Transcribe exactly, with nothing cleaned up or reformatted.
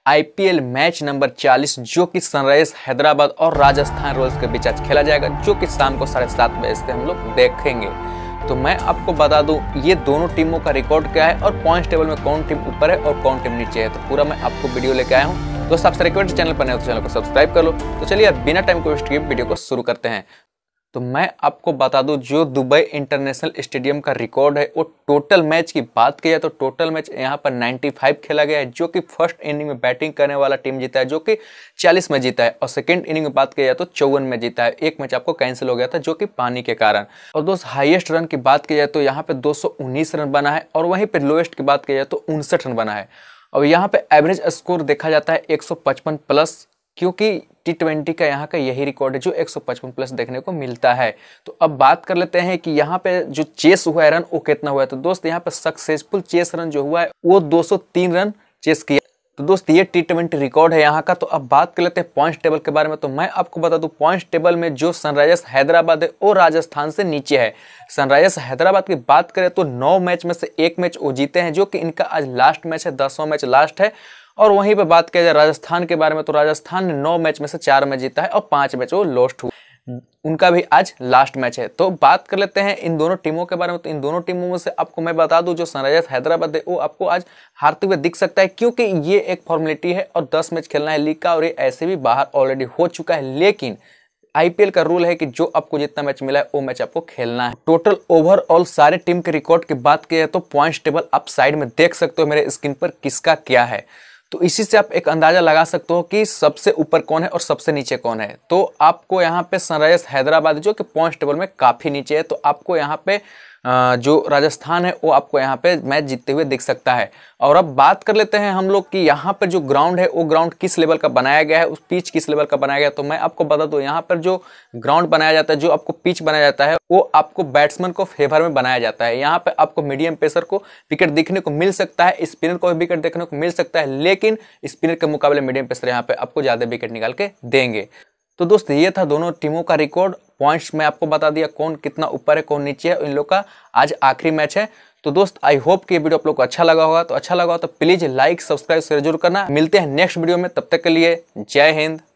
IPL match number चालीस जो कि सनराइजर्स हैदराबाद और राजस्थान रॉयल्स के बीच आज खेला जाएगा, जो कि शाम को साढ़े सात बजे से हम लोग देखेंगे। तो मैं आपको बता दूं ये दोनों टीमों का रिकॉर्ड क्या है और पॉइंट्स टेबल में कौन टीम ऊपर है और कौन टीम नीचे है। तो पूरा मैं आपको वीडियो लेके आया हूँ। दोस्तों आपसे रिक्वेस्ट, चैनल पर नए हो तो चैनल को सब्सक्राइब कर लो। तो चलिए अब बिना टाइम को वेस्ट किए वीडियो को शुरू करते हैं। तो मैं आपको बता दूं जो दुबई इंटरनेशनल स्टेडियम का रिकॉर्ड है वो टोटल मैच की बात की जाए तो टोटल मैच यहाँ पर पचानवे खेला गया है, जो कि फर्स्ट इनिंग में बैटिंग करने वाला टीम जीता है जो कि चालीस में जीता है, और सेकंड इनिंग में बात की जाए तो चौवन में जीता है। एक मैच आपको कैंसिल हो गया था जो कि पानी के कारण। और दोस्त हाईएस्ट रन की बात की जाए तो यहाँ पे दो सौ उन्नीस रन बना है, और वहीं पर लोएस्ट की बात की जाए तो उनसठ रन बना है। और यहाँ पे एवरेज स्कोर देखा जाता है एक सौ पचपन प्लस, क्योंकि टी ट्वेंटी का यहाँ का यही रिकॉर्ड है जो एक सौ पचपन प्लस देखने को मिलता है। तो अब बात कर लेते हैं कि यहाँ पे जो चेस हुआ है रन वो कितना हुआ है। तो दोस्त यहाँ पे सक्सेसफुल चेस रन जो हुआ है वो दो सौ तीन रन चेस किया। तो दोस्त ये टी ट्वेंटी रिकॉर्ड है यहाँ का। तो अब बात कर लेते हैं पॉइंट्स टेबल के बारे में। तो मैं आपको बता दूं पॉइंट्स टेबल में जो सनराइजर्स हैदराबाद है वो राजस्थान से नीचे है। सनराइजर्स हैदराबाद की बात करें तो नौ मैच में से एक मैच वो जीते हैं, जो कि इनका आज लास्ट मैच है, दसवां मैच लास्ट है। और वहीं पे बात किया जाए राजस्थान के बारे में तो राजस्थान ने नौ मैच में से चार मैच जीता है और पांच मैच वो लॉस्ट हुए, उनका भी आज लास्ट मैच है। तो बात कर लेते हैं इन दोनों टीमों के बारे में। तो इन दोनों टीमों में से आपको मैं बता दूं जो सनराइजर्स हैदराबाद है वो आपको आज हारते हुए दिख सकता है, क्योंकि ये एक फॉर्मेलिटी है और दस मैच खेलना है लीग का, और ये ऐसे भी बाहर ऑलरेडी हो चुका है। लेकिन आईपीएल का रूल है कि जो आपको जितना मैच मिला है वो मैच आपको खेलना है। टोटल ओवरऑल सारे टीम के रिकॉर्ड की बात की जाए तो पॉइंट्स टेबल आप साइड में देख सकते हो मेरे स्क्रीन पर किसका क्या है। तो इसी से आप एक अंदाजा लगा सकते हो कि सबसे ऊपर कौन है और सबसे नीचे कौन है। तो आपको यहाँ पे सनराइजर्स हैदराबाद जो कि पॉइंट्स टेबल में काफी नीचे है, तो आपको यहाँ पे जो राजस्थान है वो आपको यहाँ पे मैच जीतते हुए दिख सकता है। और अब बात कर लेते हैं हम लोग कि यहाँ पर जो ग्राउंड है वो ग्राउंड किस लेवल का बनाया गया है, उस पिच किस लेवल का बनाया गया है। तो मैं आपको बता दूं यहाँ पर जो ग्राउंड बनाया जाता है, जो आपको पिच बनाया जाता है वो आपको बैट्समैन को फेवर में बनाया जाता है। यहाँ पे आपको मीडियम पेसर को विकेट देखने को मिल सकता है, स्पिनर को भी विकेट देखने को मिल सकता है, लेकिन स्पिनर के मुकाबले मीडियम पेसर यहाँ पे आपको ज्यादा विकेट निकाल के देंगे। तो दोस्त ये था दोनों टीमों का रिकॉर्ड। पॉइंट्स में आपको बता दिया कौन कितना ऊपर है कौन नीचे है। इन लोग का आज आखिरी मैच है। तो दोस्त आई होप कि ये वीडियो आप लोग को अच्छा लगा होगा। तो अच्छा लगा हो तो प्लीज लाइक सब्सक्राइब शेयर जरूर करना। मिलते हैं नेक्स्ट वीडियो में, तब तक के लिए जय हिंद।